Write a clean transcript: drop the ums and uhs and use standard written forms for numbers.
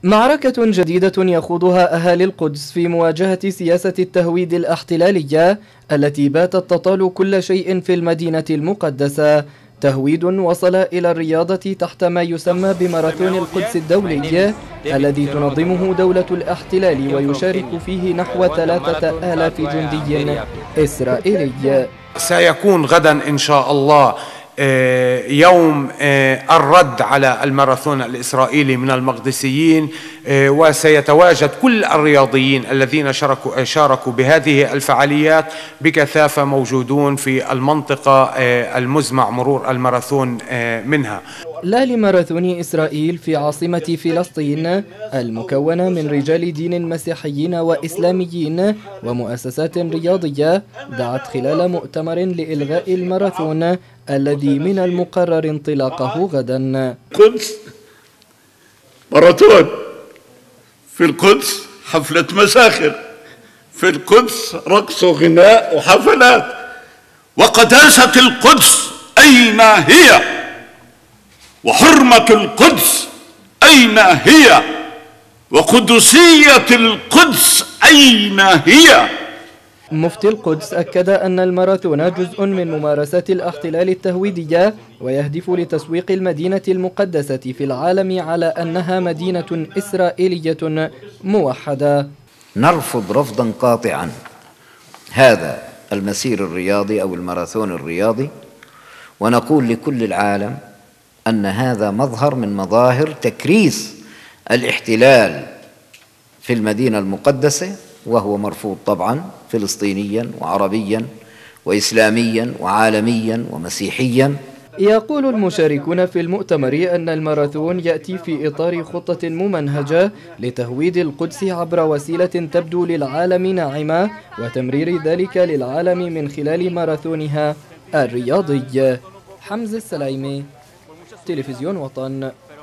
معركة جديدة يخوضها أهالي القدس في مواجهة سياسة التهويد الاحتلالية التي باتت تطال كل شيء في المدينة المقدسة. تهويد وصل إلى الرياضة تحت ما يسمى بماراثون القدس الدولي الذي تنظمه دولة الاحتلال ويشارك فيه نحو 3000 جندي إسرائيلي. سيكون غدا إن شاء الله يوم الرد على الماراثون الإسرائيلي من المقدسيين، وسيتواجد كل الرياضيين الذين شاركوا بهذه الفعاليات بكثافة موجودون في المنطقة المزمع مرور الماراثون منها. لا لماراثون إسرائيل في عاصمة فلسطين المكونة من رجال دين مسيحيين وإسلاميين ومؤسسات رياضية دعت خلال مؤتمر لإلغاء الماراثون الذي من المقرر انطلاقه غدا. القدس ماراثون، في القدس حفلة مساخر، في القدس رقص وغناء وحفلات. وقداسة القدس أين هي؟ وحرمة القدس أين هي؟ وقدسية القدس أين هي؟ مفتي القدس أكد أن الماراثون جزء من ممارسات الاحتلال التهويدية ويهدف لتسويق المدينة المقدسة في العالم على أنها مدينة إسرائيلية موحدة. نرفض رفضا قاطعا هذا المسير الرياضي أو الماراثون الرياضي، ونقول لكل العالم أن هذا مظهر من مظاهر تكريس الاحتلال في المدينة المقدسة، وهو مرفوض طبعا فلسطينيا وعربيا وإسلاميا وعالميا ومسيحيا. يقول المشاركون في المؤتمر أن الماراثون يأتي في إطار خطة ممنهجة لتهويد القدس عبر وسيلة تبدو للعالم ناعمة وتمرير ذلك للعالم من خلال ماراثونها الرياضي. حمزة السلايمي، تلفزيون وطن.